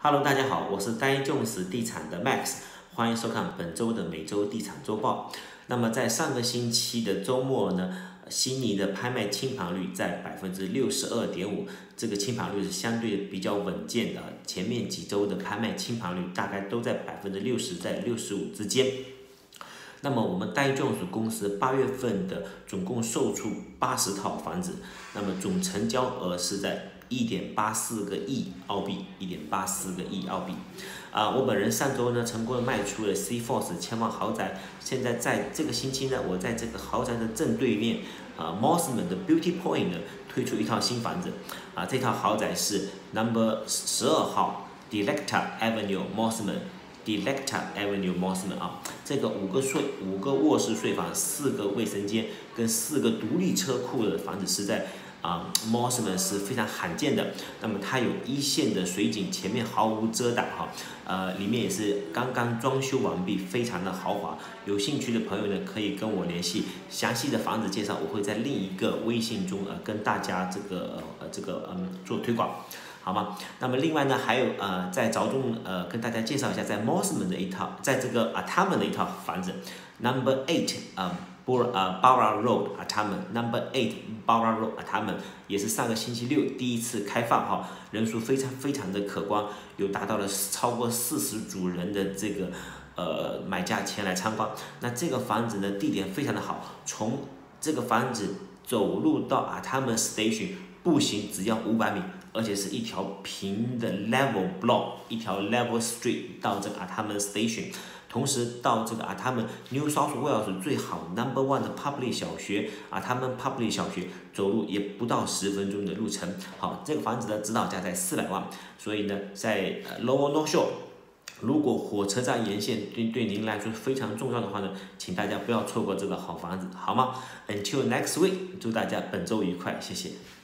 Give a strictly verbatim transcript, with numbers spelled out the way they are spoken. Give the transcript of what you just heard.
Hello， 大家好，我是呆 Jones 地产的 Max， 欢迎收看本周的每周地产周报。那么在上个星期的周末呢，悉尼的拍卖清盘率在百分之六十二点五，这个清盘率是相对比较稳健的。前面几周的拍卖清盘率大概都在百分之六十在六十五之间。那么我们呆 Jones 公司八月份的总共售出八十套房子，那么总成交额是在一点八四个亿澳币，一点八四个亿澳币。啊、呃，我本人上周呢成功的卖出了 C Force 千万豪宅，现在在这个星期呢，我在这个豪宅的正对面，啊、呃、，Mosman 的 Beauty Point 呢推出一套新房子，啊、呃，这套豪宅是 Number 十二号 Delecta Avenue Mosman。Delecta Avenue Mosman 啊，这个五个睡五个卧室睡房、四个卫生间跟四个独立车库的房子是在啊 Mosman 是非常罕见的。那么它有一线的水景，前面毫无遮挡哈，呃，里面也是刚刚装修完毕，非常的豪华。有兴趣的朋友呢，可以跟我联系，详细的房子介绍我会在另一个微信中呃跟大家这个呃这个嗯做推广。好吗？那么另外呢，还有呃，在着重呃跟大家介绍一下，在 Mosman 的一套，在这个 Artarmon 的一套房子 ，Number Eight 啊 Bor 呃 Borough Road Artarmon，Number Eight Borough Road Artarmon 也是上个星期六第一次开放哈，人数非常非常的可观，有达到了超过四十组人的这个呃买家前来参观。那这个房子呢，地点非常的好，从这个房子走路到 Artarmon Station 步行只要五百米。而且是一条平的 level block， 一条 level street 到这个 Artarmon Station， 同时到这个 Artarmon New South Wales 最好 number one 的 public 小学 Artarmon public 小学，走路也不到十分钟的路程。好，这个房子的指导价在四百万，所以呢，在 Lower North Shore， 如果火车站沿线对对您来说非常重要的话呢，请大家不要错过这个好房子，好吗 ？Until next week， 祝大家本周愉快，谢谢。